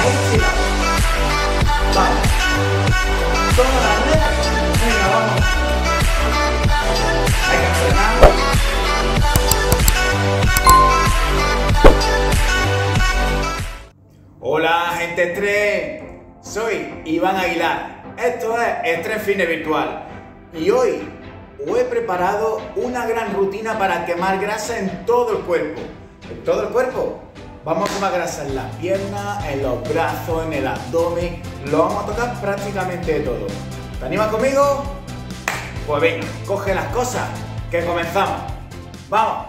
Ahí sí. Vamos. Toda la rueda. Venga, vamos. Hay que frenar. Hola, gente estrés. Soy Iván Aguilar. Esto es Estrés Fitness Virtual. Y hoy os he preparado una gran rutina para quemar grasa en todo el cuerpo. ¿En todo el cuerpo? Vamos a quemar grasa en las piernas, en los brazos, en el abdomen. Lo vamos a tocar prácticamente de todo. ¿Te animas conmigo? Pues venga, coge las cosas, que comenzamos. ¡Vamos!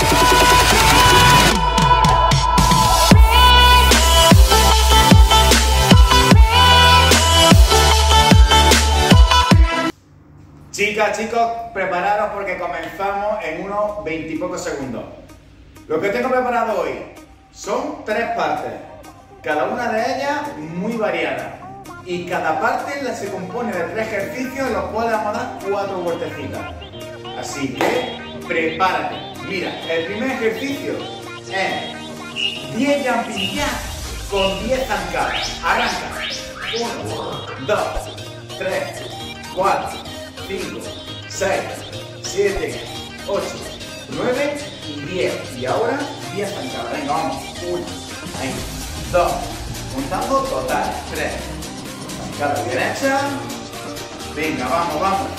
Chicas, chicos, prepararos porque comenzamos en unos 20 y pocos segundos. Lo que tengo preparado hoy son 3 partes, cada una de ellas muy variada. Y cada parte se compone de 3 ejercicios en los cuales vamos a dar 4 vueltecitas. Así que prepárate. Mira, el primer ejercicio es 10 jumping jacks con 10 zancadas. Arranca. 1, 2, 3, 4, 5, 6, 7, 8, 9 y 10. Y ahora 10 zancadas. Venga, vamos. 1, 2, contando total. 3. Zancada derecha. Venga, vamos, vamos.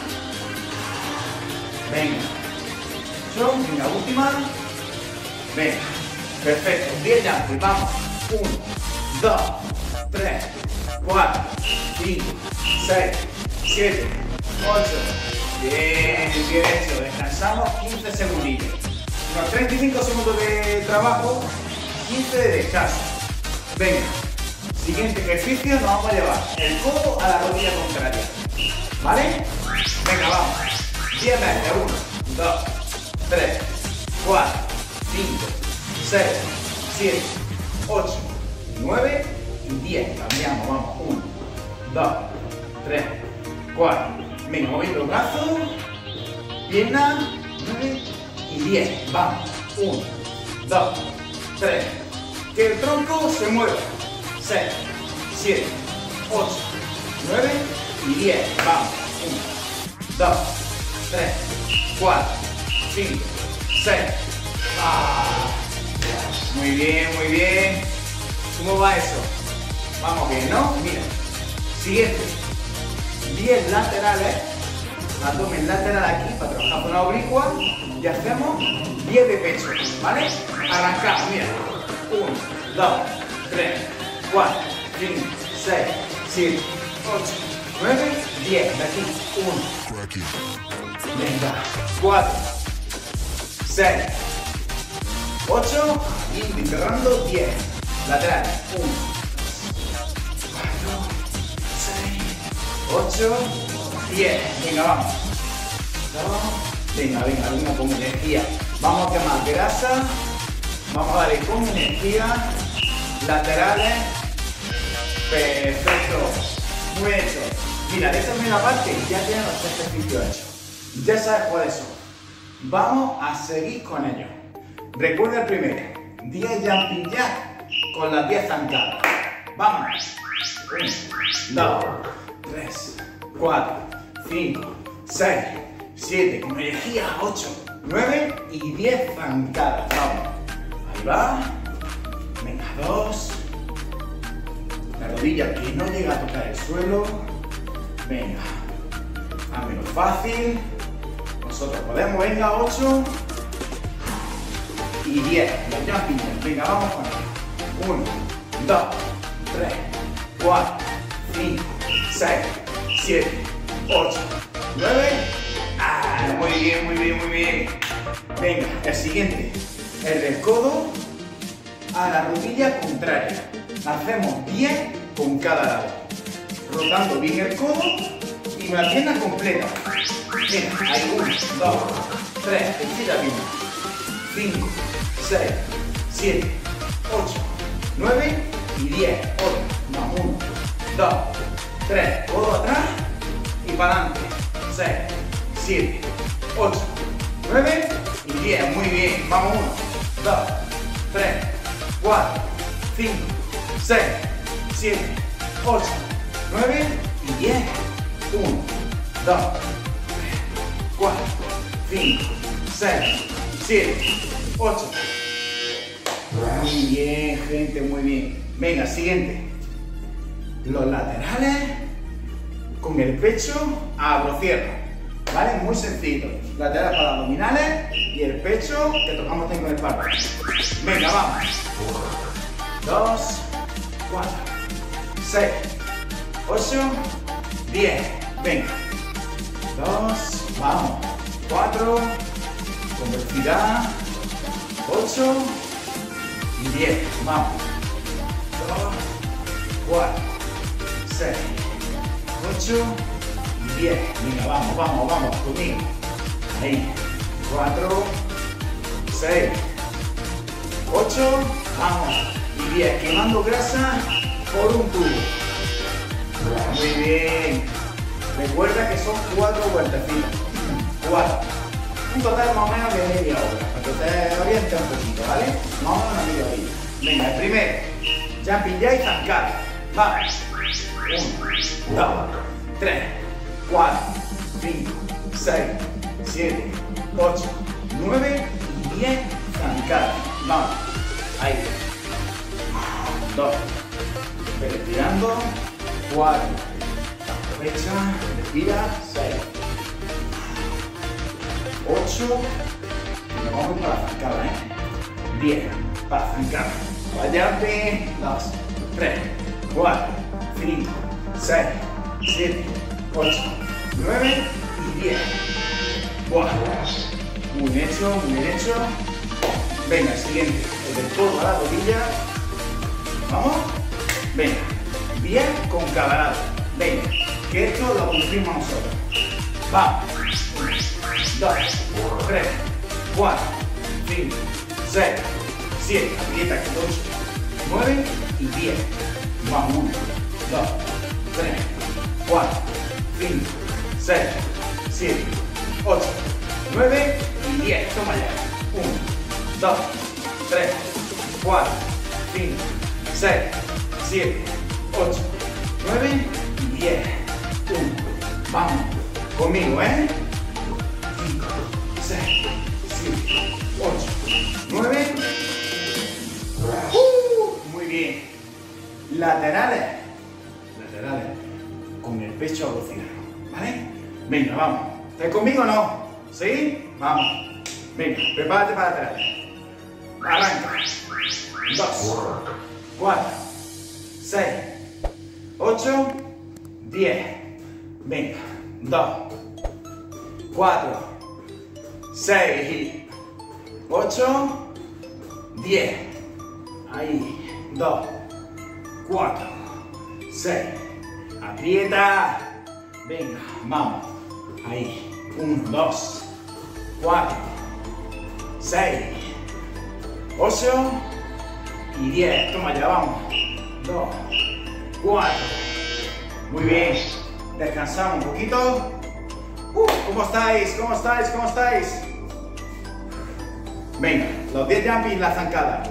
Venga. Venga, última. Venga. Perfecto. 10 jumping. Vamos. 1, 2, 3, 4, 5, 6, 7, 8. Bien, bien hecho. Descansamos 15 segundillos. Unos 35 segundos de trabajo, 15 de descanso. Venga. Siguiente ejercicio, nos vamos a llevar el codo a la rodilla contraria. ¿Vale? Venga, vamos. 10 veces. 1, 2, 3, 4, 5, 6, 7, 8, 9 y 10. Cambiamos, vamos. 1, 2, 3, 4. Venga, moviendo los brazos. Piernas. 9 y 10. Vamos. 1, 2, 3. Que el tronco se mueva. 6, 7, 8, 9 y 10. Vamos. 1, 2, 3, 4, 5, 6. Muy bien, muy bien. ¿Cómo va eso? Vamos bien, ¿no? Mira. Siguiente. 10 laterales. Abdomen lateral aquí para trabajar con la oblicua. Y hacemos 10 de pecho. ¿Vale? Arrancamos. Mira. 1, 2, 3, 4, 5, 6, 7, 8, 9, 10. De aquí. 1. Venga. 4, 6, 8. Y cerrando 10. Lateral. 1, 4, 6, 8, 10. Venga, vamos. Venga, venga, venga con energía. Vamos a quemar grasa. Vamos a darle con energía. Laterales. Perfecto. Muy hecho. Mira, de esta primera parte ya tienen los 3 ejercicios hechos. Ya sabes cuáles son. Vamos a seguir con ellos. Recuerda el primero. 10 jumping jack con las 10 zancadas. Vámonos. 1, 2, 3, 4, 5, 6, 7. Con energía. 8, 9 y 10 zancadas. Vamos. Ahí va. Venga, 2. La rodilla que no llega a tocar el suelo. Venga. Házmelo fácil. Nosotros podemos. Venga, 8 y 10. Los jumping jacks. Venga, vamos con ello. 1, 2, 3, 4, 5, 6, 7, 8, 9. Muy bien, muy bien, muy bien. Venga, el siguiente. El del codo a la rodilla contraria. Hacemos 10 con cada lado. Rotando bien el codo y con la pierna completa. Venga, ahí 1, 2, 3, estira bien. 5, 6, 7, 8, 9 y 10. Otro. Más 1, 2, 3. Codo atrás y para adelante. 6, 7, 8, 9 y 10. Muy bien. Vamos. 1, 2, 3, 4, 5, 6, 7, 8, 9 y 10. 1, 2, 3, 4, 5, 6, 7, 8. Muy bien, gente, muy bien. Venga, siguiente. Los laterales con el pecho abro, cierro. ¿Vale? Muy sencillo. Laterales para abdominales y el pecho que tocamos con el párpado. Venga, vamos. 2, 4, 6, 8, 10. Venga. 2, vamos. 4, con velocidad. 8 y 10. Vamos. 2, 4, 6, 8 y 10. Venga, vamos, vamos, vamos, conmigo. Ahí. 4, 6, 8, vamos. Y 10. Quemando grasa por un tubo. Muy bien. Recuerda que son 4 vueltecitas. 4. Un total más o menos de media hora. Para que te oriente un poquito, ¿vale? Más o menos una media hora. Venga, el primero. Jumping jack y zancada. Vamos. 1, 2, 3, 4, 5, 6, 7, 8, 9 y 10 zancadas. Vamos. Ahí. 2. Respirando. 4. Aprovecha. Respira. 6. 8. Y nos vamos para la zancada, 10. Para zancada. Vayate. 2, 3, 4, 5, 6, 7, 8, 9 y 10. Buah. Muy bien hecho, muy bien hecho. Venga, siguiente. El del codo a la rodilla. Vamos. Venga. Bien con cada lado. Venga. Que esto lo cumplimos nosotros. Vamos. 2, 3, 4, 5, 6, 7. Aprieta. 8, 9 y 10. Vamos. 1, 2, 3, 4, 5, 6, 7, 8, 9 y 10. Toma ya. 1, 2, 3, 4, 5, 6, 7, 8, 9 y 10. 1. Vamos. Conmigo, ¿eh? 5, 6, 7, 8, 9. Muy bien. Laterales. Laterales. Con el pecho a velocidad. ¿Vale? Venga, vamos. ¿Estás conmigo o no? ¿Sí? Vamos. Venga, prepárate para laterales. Arranca. 2, 4, 6, 8, 10. Venga. 2, 4, 6, 8, 10. Ahí. 2, 4, 6. Aprieta. Venga, vamos. Ahí. 1, 2, 4, 6, 8 y 10. Toma ya, vamos. 2, 4. Muy bien. Descansamos un poquito. ¿Cómo estáis? ¿Cómo estáis? ¿Cómo estáis? Venga, los 10 jumping, la zancada.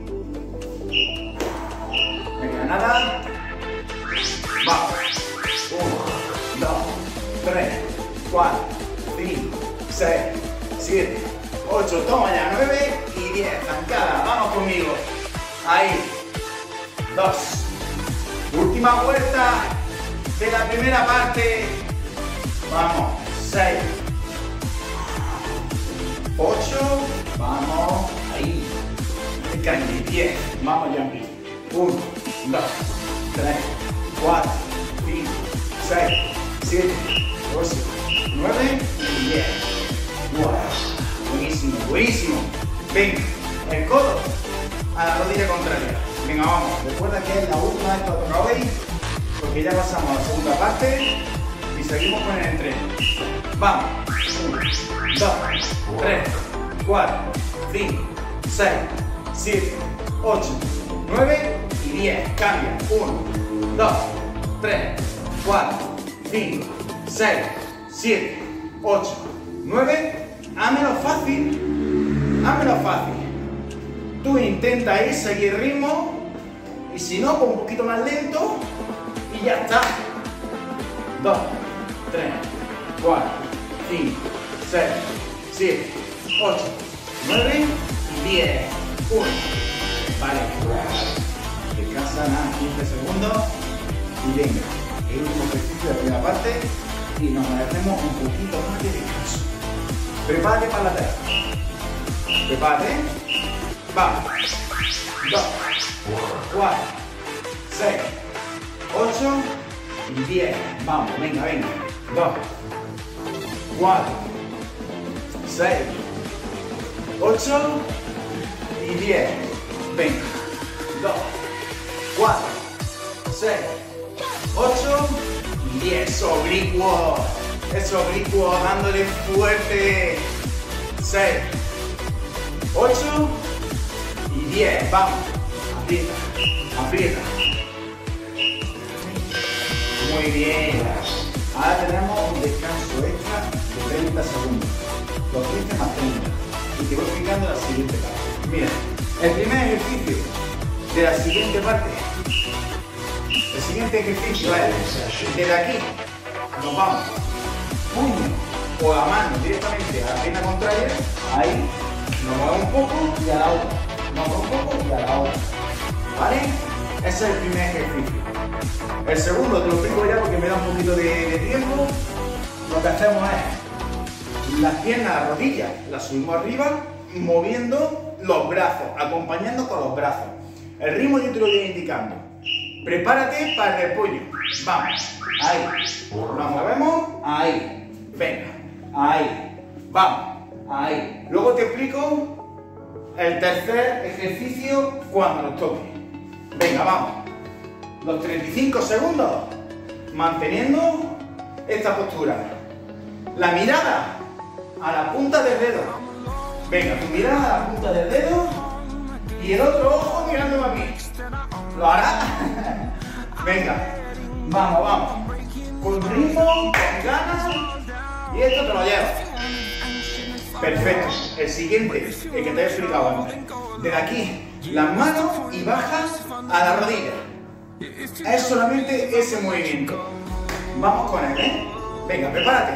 Venga, nada. Vamos. 1, 2, 3, 4, 5, 6, 7, 8. Toma ya, 9 y 10. Zancada. Vamos conmigo. Ahí. 2. Última vuelta de la primera parte. Vamos. 6. 8. Vamos. Ahí. Cañe. 10. Vamos, jumping. 1, 2, 3, 4, 5, 6, 7, 8, 9 y 10. ¡Wow! Buenísimo, buenísimo. Venga, el codo a la rodilla contraria. Venga, vamos. Recuerda que es la última vez que lo toca hoy, porque ya pasamos a la segunda parte y seguimos con el entreno. Vamos. 1, 2, 3, 4, 5, 6, 7, 8, 9 y 10. Cambia. 1, 2, 3, 4, 5, 6, 7, 8, 9. Hámelo fácil. Hámelo fácil. Tú intenta ahí seguir ritmo y si no, pues un poquito más lento y ya está. 2, 3, 4, 5, 6, 7, 8, 9 y 10. 1. Vale. Descansa nada, 15 segundos y venga. El último ejercicio de la primera parte y nos merecemos un poquito más de descanso. Prepárate para la tercera. Prepárate. Vamos. 2, 4, 6, 8 y 10. Vamos, venga, venga. 2, 4, 6, 8 y 10. Venga. 2, 4, 6, 8 y 10. Oblicuo. Es oblicuo, dándole fuerte. 6, 8 y 10. Vamos. Aprieta. Aprieta. Muy bien. Ahora tenemos un descanso extra de 30 segundos. Los 15 más 30. Y te voy explicando la siguiente parte. Mira, el primer ejercicio de la siguiente parte. El siguiente ejercicio es desde aquí. Nos vamos. Puño o la mano directamente a la pierna contraria. Ahí. Nos movemos un poco y a la otra. Nos movemos un poco y a la otra. ¿Vale? Ese es el primer ejercicio. El segundo te lo explico ya porque me da un poquito de tiempo. Lo que hacemos es las piernas, las rodillas, las subimos arriba, moviendo los brazos, acompañando con los brazos. El ritmo yo te lo voy indicando. Prepárate para el puño. Vamos. Ahí. Nos movemos. Ahí. Venga. Ahí. Vamos. Ahí. Luego te explico el tercer ejercicio cuando nos toque. Venga, vamos. Los 35 segundos manteniendo esta postura. La mirada a la punta del dedo. Venga, tu mirada a la punta del dedo y el otro ojo mirándome a mí. ¿Lo hará? Venga, vamos, vamos. Con ritmo, con ganas y esto te lo llevas. Perfecto. El siguiente, el que te he explicado antes. Desde aquí, las manos y bajas a la rodilla. Es solamente ese movimiento. Vamos con él, ¿eh? Venga, prepárate.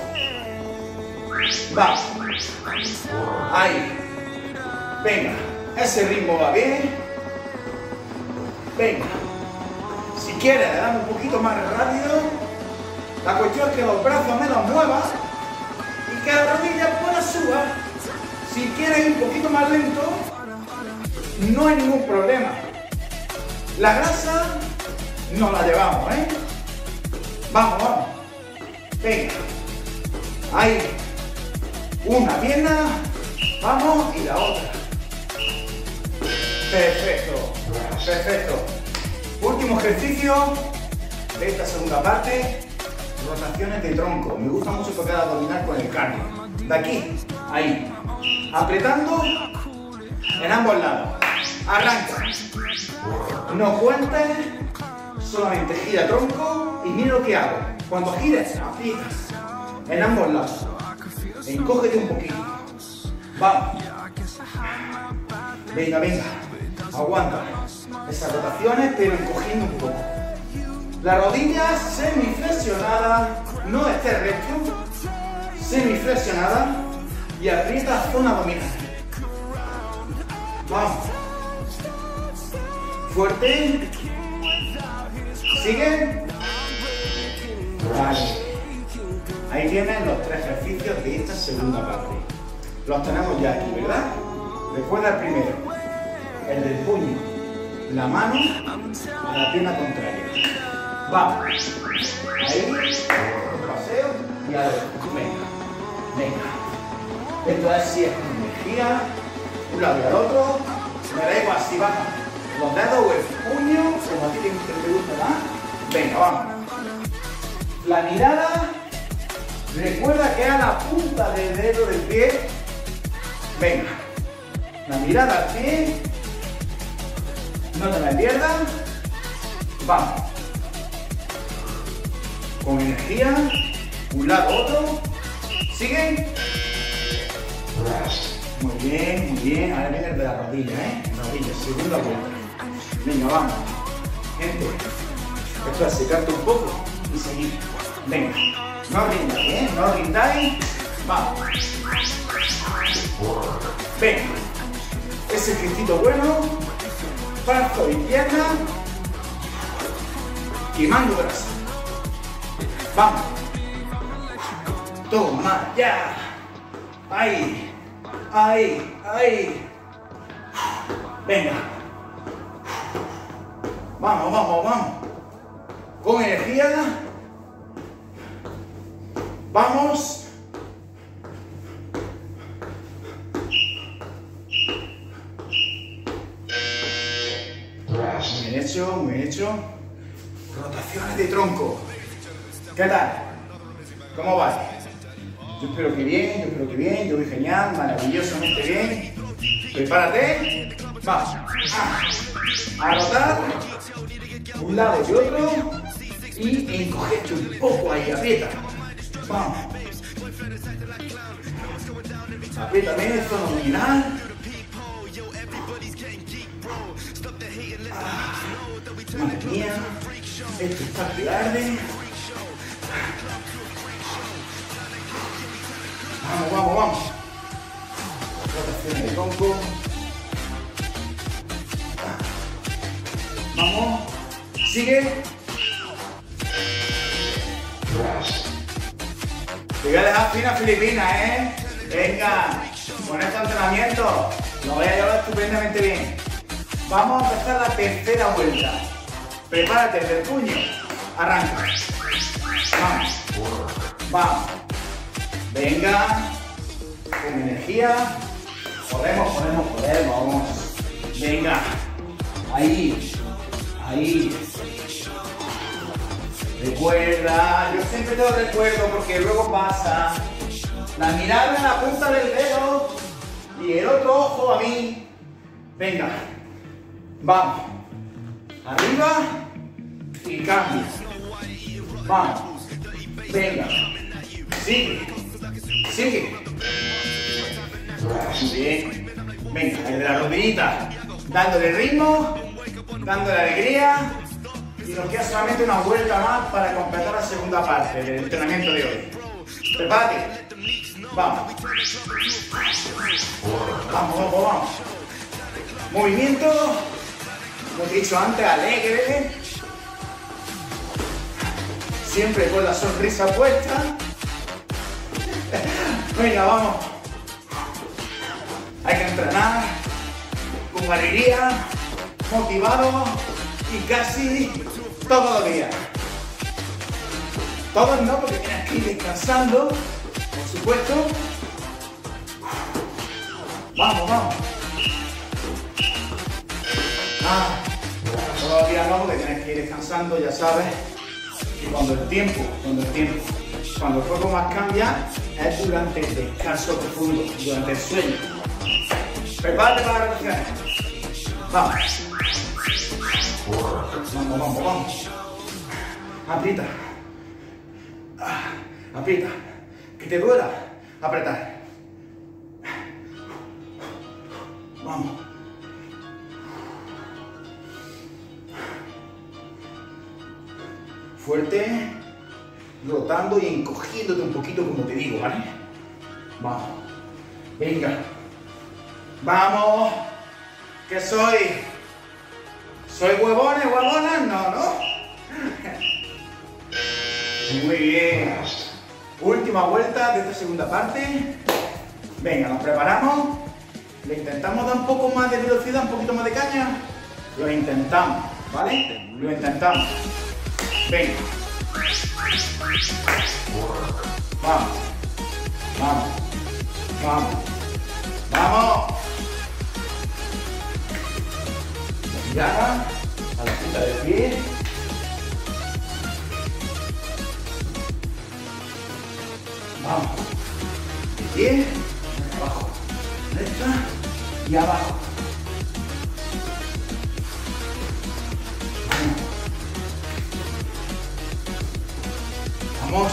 Vamos. Ahí. Venga. Ese ritmo va bien. Venga. Si quieres, le damos un poquito más rápido. La cuestión es que los brazos me los muevas y que la rodilla pueda suba. Si quieres ir un poquito más lento, no hay ningún problema. La grasa nos la llevamos, ¿eh? Vamos, vamos. Venga. Ahí. Una pierna. Vamos y la otra. Perfecto. Perfecto. Último ejercicio de esta segunda parte. Rotaciones de tronco. Me gusta mucho tocar abdominal con el cardio. De aquí. Ahí. Apretando en ambos lados. Arranca. No cuentes, solamente gira tronco y mira lo que hago. Cuando gires, aprietas en ambos lados. Encógete un poquito. Vamos. Venga, venga. Aguanta. Esas rotaciones, pero encogiendo un poco. La rodilla semiflexionada, no esté recto. Semiflexionada y aprieta zona abdominal. Vamos. Fuerte. Sigue. Vale. Ahí tienen los 3 ejercicios de esta segunda parte. Los tenemos ya aquí, ¿verdad? Recuerda el primero. El del puño. La mano a la pierna contraria. Vamos. Ahí. Un paseo. Y a ver. Venga. Venga. Esto es si es con energía. Un lado y al otro. Me da igual si baja los dedos o el puño, como a ti te gusta más. Venga, vamos. La mirada, recuerda que a la punta del dedo del pie. Venga. La mirada al pie. No te la pierdas. Vamos. Con energía. Un lado, otro. Sigue. Muy bien, muy bien. Ahora viene el de la rodilla, ¿eh? Rodilla, segunda vuelta. Venga, vamos. Gente, esto es secarte un poco y seguir. Venga, no rindáis, ¿eh? No rindáis. Vamos. Venga. Ese gestito bueno. Brazo y pierna. Quemando grasa. Vamos. Toma, ya. Ahí. Ahí. Ahí. Venga. Vamos, vamos, vamos. Con energía. Vamos. Muy bien hecho, muy bien hecho. Rotaciones de tronco. ¿Qué tal? ¿Cómo vais? Yo espero que bien, yo espero que bien. Yo voy genial, maravillosamente bien. Prepárate. Vamos. A rotar. Un lado y otro. Y encogete un poco ahí, aprieta. Vamos. Apriétame, zona abdominal. Madre mía, esto está que arde. Vamos, vamos, vamos. Rotación de tronco. Vamos. Sigue. Te voy a dejar fina Filipina, ¿eh? Venga, con este entrenamiento lo voy a llevar estupendamente bien. Vamos a empezar la tercera vuelta. Prepárate del puño. Arranca. Vamos. Vamos. Venga. Con energía. Podemos. Venga. Ahí. Ahí. Recuerda. Yo siempre te lo recuerdo porque luego pasa. La mirada en la punta del dedo. Y el otro ojo a mí. Venga. Vamos. Arriba y cambia. Vamos. Venga. Sigue. Sigue. Bien. Venga, el de la rodillita. Dándole ritmo, dándole alegría. Y nos queda solamente una vuelta más para completar la segunda parte del entrenamiento de hoy. Prepárate. Vamos. Vamos. Movimiento. Como te he dicho antes, alegre. Siempre con la sonrisa puesta. Venga, vamos. Hay que entrenar con alegría, motivado y casi todos los días. Todos no, porque tienes que ir descansando, por supuesto. Vamos. Todos los días no, porque tienes que ir descansando, ya sabes. Y cuando el cuerpo más cambia, es durante el descanso profundo, durante el sueño. Prepárate para las rotaciones. Vamos. Aprieta. Aprieta. Que te duela. Apretar. Vamos. Fuerte, rotando y encogiéndote un poquito como te digo, ¿vale? Vamos. Venga. Vamos. ¿Qué soy? ¿Soy huevones? No. Muy bien. Última vuelta de esta segunda parte. Venga, nos preparamos. Le intentamos dar un poco más de velocidad, un poquito más de caña. Lo intentamos, ¿vale? Lo intentamos. Venga. Vamos. Mirada a la punta del pie. Vamos. De pie, abajo. Derecha y abajo. Vamos.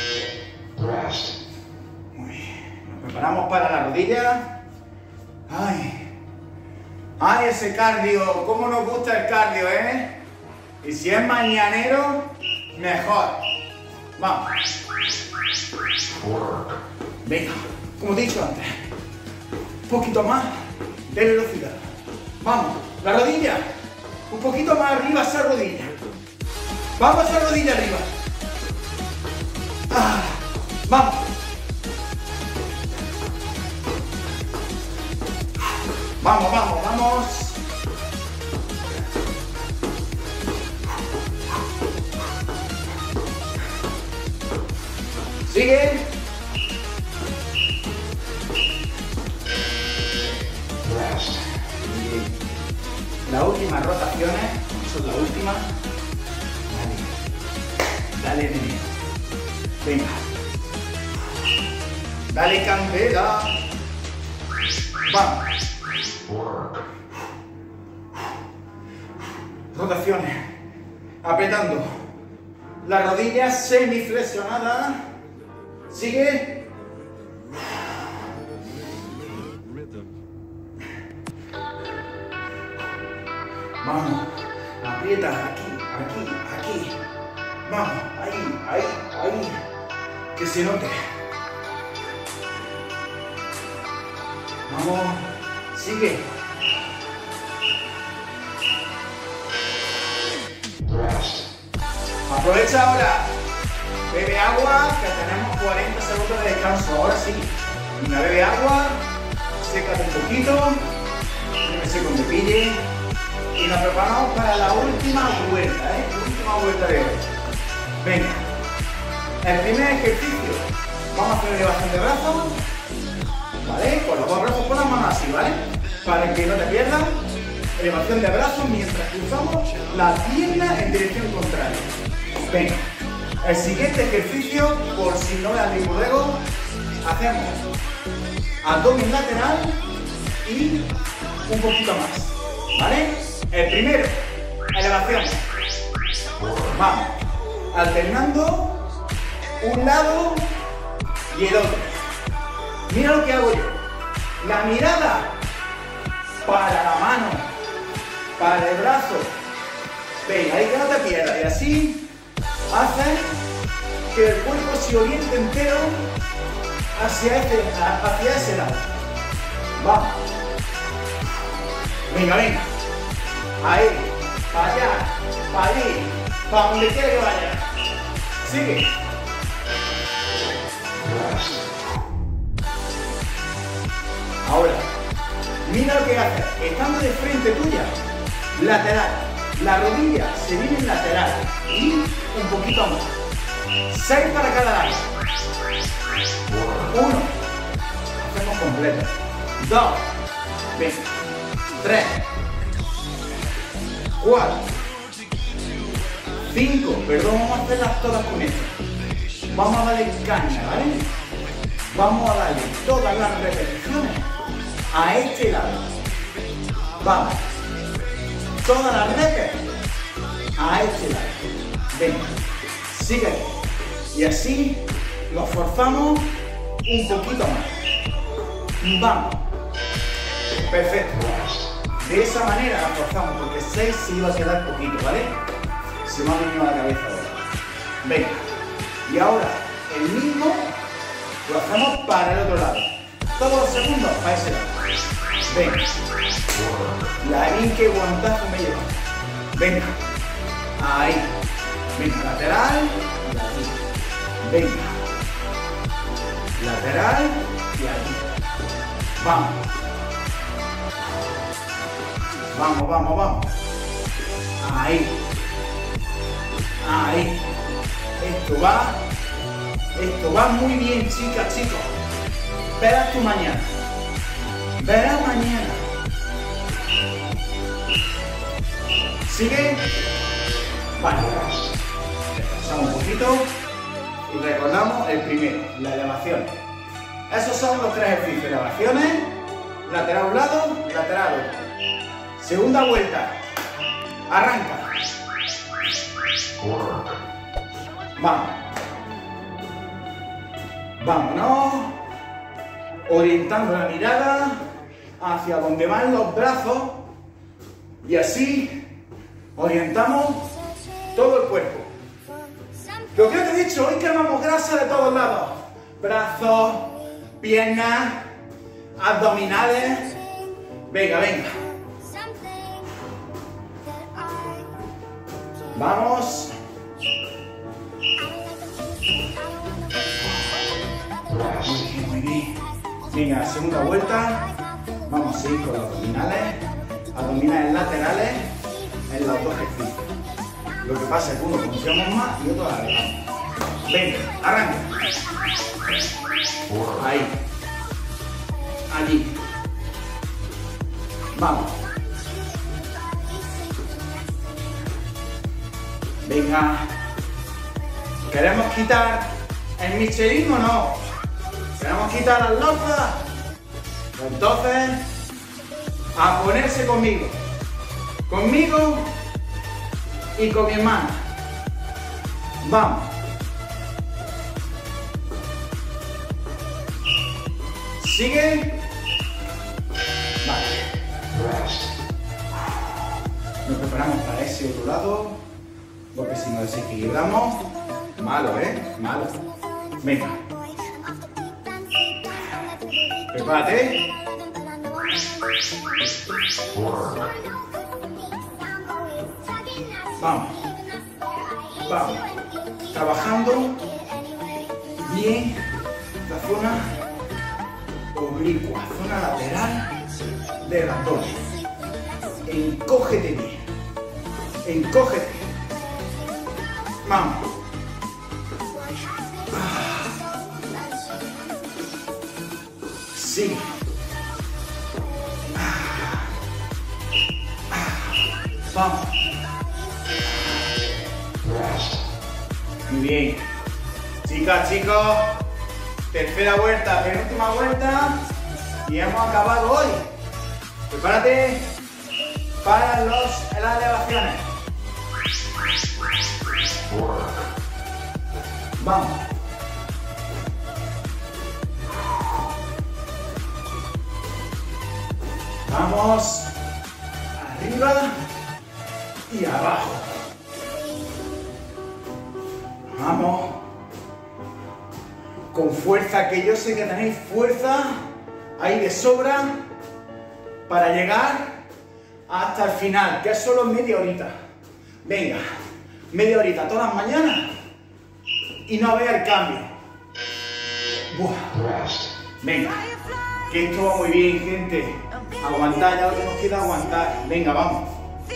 Muy bien. Nos preparamos para la rodilla. Ay. ¡Ay, ese cardio! ¿Cómo nos gusta el cardio, eh? Y si es mañanero, mejor. Vamos. Venga, como he dicho antes. Un poquito más de velocidad. Vamos, la rodilla. Un poquito más arriba esa rodilla. Vamos a esa rodilla arriba. Ah, vamos. Vamos, vamos, vamos. Sigue. Las últimas rotaciones, son las últimas. Dale, nene. Venga. Dale candela. Vamos. Rotaciones. Apretando. Las rodillas semiflexionadas. Sigue. Vamos. Aprieta aquí, aquí, aquí. Vamos. Ahí, ahí, ahí. Que se note. Vamos. Sigue. Aprovecha ahora. Bebe agua, que tenemos 40 segundos de descanso. Ahora sí. Venga, bebe agua. Sécate un poquito. Yo me seco donde pille. Y nos preparamos para la última vuelta, ¿eh? Última vuelta de hoy. Venga. El primer ejercicio. Vamos a hacer elevación de brazos. ¿Vale? Con los dos brazos por las manos así, ¿vale? Para que no te pierdas. Elevación de brazos mientras cruzamos la pierna en dirección contraria. Venga. El siguiente ejercicio, por si no veas mi borrego, hacemos abdomen lateral y un poquito más. ¿Vale? El primero, elevación. Vamos. Alternando un lado y el otro. Mira lo que hago yo. La mirada para la mano, para el brazo. Venga, ahí que no te pierdas. Y así hace que el cuerpo se oriente entero hacia ese lado. Vamos. Venga, venga. Ahí, para allá, para allí, para donde quiera que vaya. Sigue. Ahora, mira lo que hace. Estando de frente tuya, lateral. La rodilla se viene en lateral y un poquito más. 6 para cada lado. 1. Hacemos completo. 2. Venga. 3. 4. 5. Perdón, vamos a hacerlas todas con esto. Vamos a darle caña, ¿vale? Vamos a darle todas las repeticiones a este lado. Vamos. Todas las repeticiones a este lado. Venga. Sigue aquí. Y así lo forzamos un poquito más. Vamos. Perfecto. De esa manera la forzamos, porque 6 se iba a quedar poquito, ¿vale? Se me ha venido a la cabeza ahora. Venga. Y ahora el mismo lo hacemos para el otro lado. Todos los segundos para ese lado. Venga. La que guantazo me lleva. Venga. Ahí. Venga, lateral. Y aquí. Venga. Lateral y aquí. Vamos. Vamos, vamos, vamos. Ahí. Ahí. Esto va muy bien, chicas, chicos. Verás tú mañana. Verás mañana. ¿Sigue? Vale. Descansamos un poquito y recordamos el primero, la elevación. Esos son los 3 ejercicios. Elevaciones, lateral a un lado, lateral al otro. Segunda vuelta. Arranca. Vamos. Vámonos. Orientando la mirada hacia donde van los brazos Y así orientamos todo el cuerpo. Lo que os he dicho, hoy quemamos grasa de todos lados. Brazos, piernas, abdominales. Venga, venga. Vamos. Muy bien. Venga, segunda vuelta. Vamos a seguir con los abdominales. Abdominales laterales en los dos ejercicios. Lo que pasa es que uno confiamos más y otro alargamos. Venga, arranca. Ahí. Allí. Vamos. Venga. ¿Queremos quitar el Michelin o no? ¿Queremos quitar las lozas? Entonces, a ponerse conmigo. Conmigo y con mi hermana. Vamos. ¿Sigue? Vale. Nos preparamos para ese otro lado, porque si nos desequilibramos, malo, malo. Venga. Prepárate. Vamos. Vamos. Trabajando bien la zona oblicua, zona lateral del abdomen. Encógete bien. Encógete. Vamos. Sigue. Vamos. Muy bien. Chicas, chicos. Tercera vuelta, penúltima vuelta. Y hemos acabado hoy. Prepárate para las elevaciones. Vamos. Vamos. Arriba y abajo. Vamos. Con fuerza, que yo sé que tenéis fuerza ahí de sobra para llegar hasta el final, que es solo media horita. Venga, media horita todas las mañanas y no vea el cambio. Buah. Venga, que esto va muy bien, gente. Aguantar, ya lo que nos queda aguantar. Venga, vamos.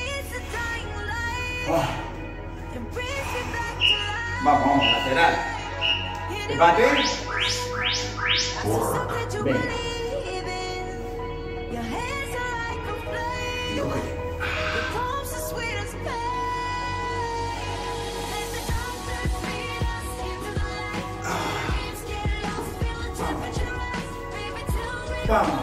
Vamos, lateral. Debate. Venga. Cógete. Vamos.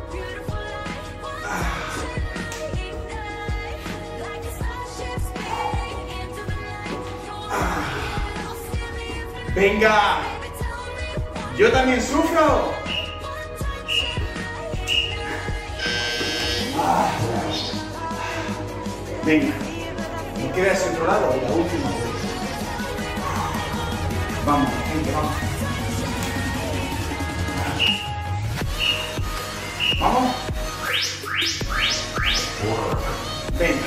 Venga. Yo también sufro. Venga. No queda ese otro lado, la última. Vamos, gente, vamos. Vamos. Venga.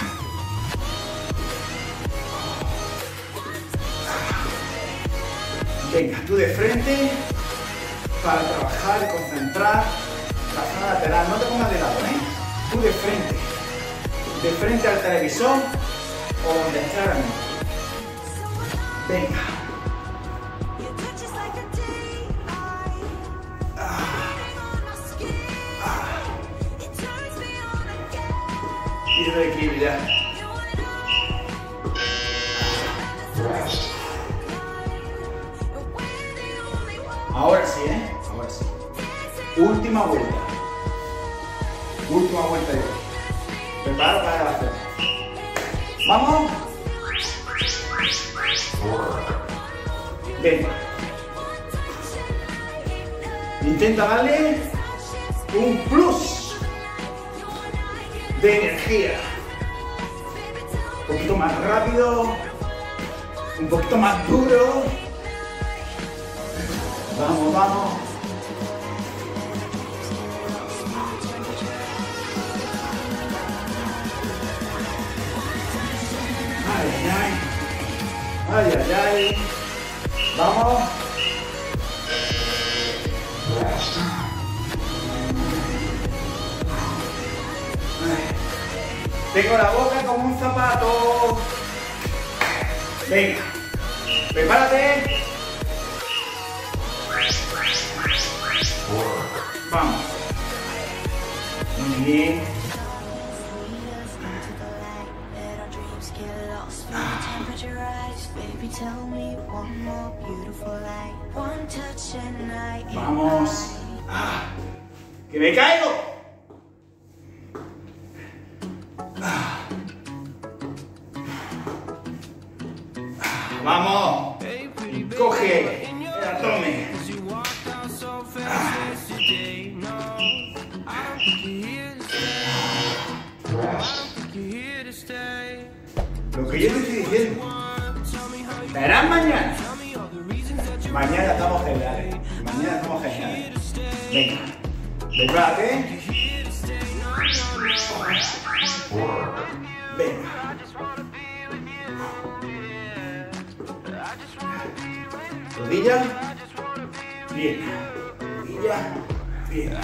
Venga, tú de frente para trabajar y concentrar la zona lateral. No te pongas de lado, Tú de frente al televisor o donde esté ahora mismo. Venga. Y de equilibrio ya. Ahora sí, Ahora sí. Última vuelta. Última vuelta de hoy. Preparo para la acción. ¡Vamos! Venga. Intenta darle un plus de energía. Un poquito más rápido. Un poquito más duro. Vamos, vamos. Ay, ay, ay, ay, ay. Vamos. Tengo la boca como un zapato. Venga, prepárate. Vamos. Muy bien. Vamos. ¡Que me caigo! Vamos. Coge el abdomen. Lo que yo te estoy diciendo. Verás mañana. Mañana estamos geniales. Mañana estamos geniales. Venga. Prepárate. Venga. Rodilla. Bien. Rodilla. Bien.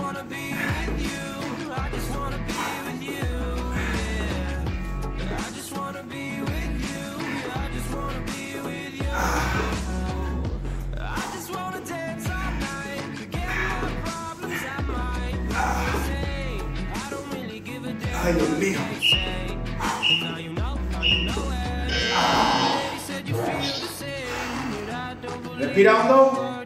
Ay, Dios mío. Respira hondo.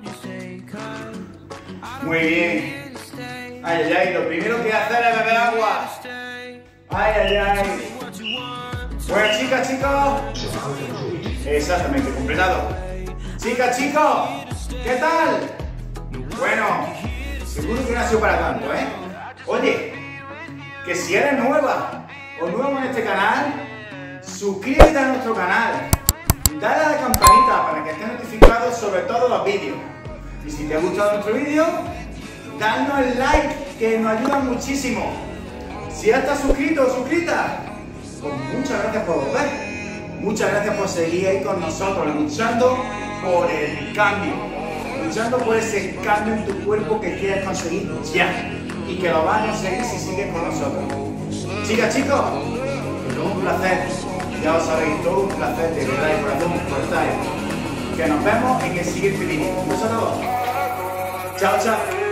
Muy bien. Ay, ay, ay. Lo primero que hay que hacer es beber agua. Ay, ay, ay. Bueno, chicas, chicos. Exactamente, completado. Chicas, chicos. ¿Qué tal? Bueno, seguro que no ha sido para tanto, ¿eh? Oye, que si eres nueva o nuevo en este canal, suscríbete a nuestro canal, dale a la campanita para que estés notificado sobre todos los vídeos. Y si te ha gustado nuestro vídeo, danos el like, que nos ayuda muchísimo. Si ya estás suscrito o suscrita, pues muchas gracias por volver. Muchas gracias por seguir ahí con nosotros, luchando por el cambio. Luchando por ese cambio en tu cuerpo que quieres conseguir ya. Y que lo vas a conseguir si sigues con nosotros. Chicas, chicos, todo un placer. Ya lo sabéis, todo un placer de verdad y corazón por estar ahí. Que nos vemos en el siguiente vídeo. Un beso a todos. Chao, chao.